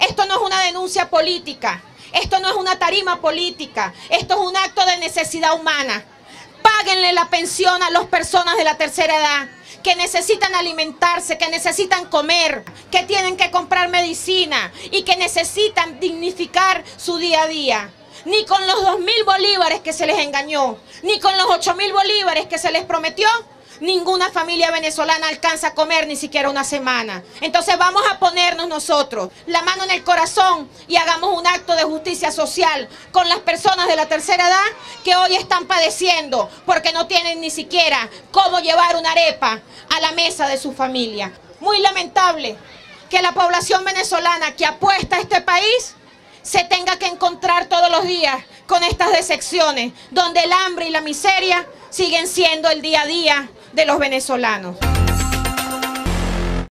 Esto no es una denuncia política, esto no es una tarima política, esto es un acto de necesidad humana. Páguenle la pensión a las personas de la tercera edad que necesitan alimentarse, que necesitan comer, que tienen que comprar medicina y que necesitan dignificar su día a día. Ni con los 2.000 bolívares que se les engañó, ni con los 8.000 bolívares que se les prometió, ninguna familia venezolana alcanza a comer ni siquiera una semana. Entonces vamos a ponernos nosotros la mano en el corazón y hagamos un acto de justicia social con las personas de la tercera edad que hoy están padeciendo porque no tienen ni siquiera cómo llevar una arepa a la mesa de su familia. Muy lamentable que la población venezolana que apuesta a este país se tenga que encontrar todos los días con estas decepciones, donde el hambre y la miseria siguen siendo el día a día de los venezolanos.